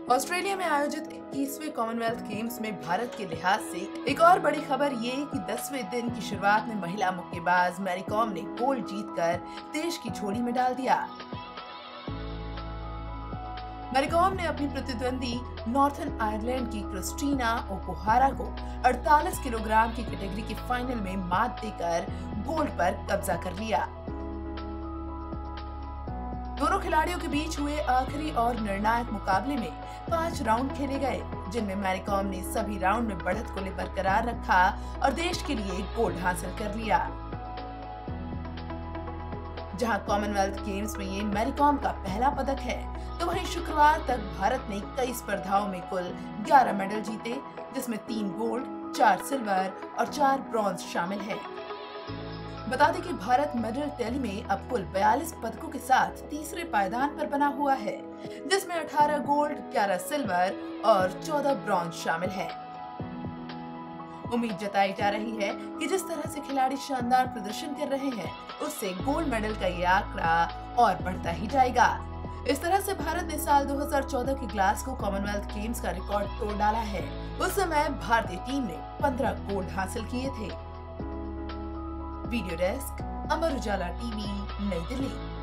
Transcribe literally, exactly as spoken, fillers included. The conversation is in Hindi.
ऑस्ट्रेलिया में आयोजित इक्कीसवें कॉमनवेल्थ गेम्स में भारत के लिहाज से एक और बड़ी खबर ये कि दसवें दिन की शुरुआत में महिला मुक्केबाज मैरी कॉम ने गोल्ड जीतकर देश की झोली में डाल दिया। मैरी कॉम ने अपनी प्रतिद्वंदी नॉर्थर्न आयरलैंड की क्रिस्टीना ओकुहारा को अड़तालीस किलोग्राम की कैटेगरी के फाइनल में मात देकर गोल्ड पर कब्जा कर लिया। दोनों खिलाड़ियों के बीच हुए आखिरी और निर्णायक मुकाबले में पांच राउंड खेले गए, जिनमें मैरी कॉम ने सभी राउंड में बढ़त को बरकरार रखा और देश के लिए गोल्ड हासिल कर लिया। जहां कॉमनवेल्थ गेम्स में ये मैरी कॉम का पहला पदक है, तो वहीं शुक्रवार तक भारत ने कई स्पर्धाओं में कुल ग्यारह मेडल जीते, जिसमें तीन गोल्ड, चार सिल्वर और चार ब्रॉन्ज शामिल हैं। बता दें कि भारत मेडल टैली में अब कुल बयालीस पदकों के साथ तीसरे पायदान पर बना हुआ है, जिसमें अठारह गोल्ड, ग्यारह सिल्वर और चौदह ब्रॉन्ज शामिल है। उम्मीद जताई जा रही है कि जिस तरह से खिलाड़ी शानदार प्रदर्शन कर रहे हैं, उससे गोल्ड मेडल का ये आंकड़ा और बढ़ता ही जाएगा। इस तरह से भारत ने साल दो हज़ार चौदह के ग्लासगो कॉमनवेल्थ गेम्स का रिकॉर्ड तोड़ डाला है। उस समय भारतीय टीम ने पंद्रह गोल्ड हासिल किए थे। Video desk, Amar Ujala TV, New Delhi.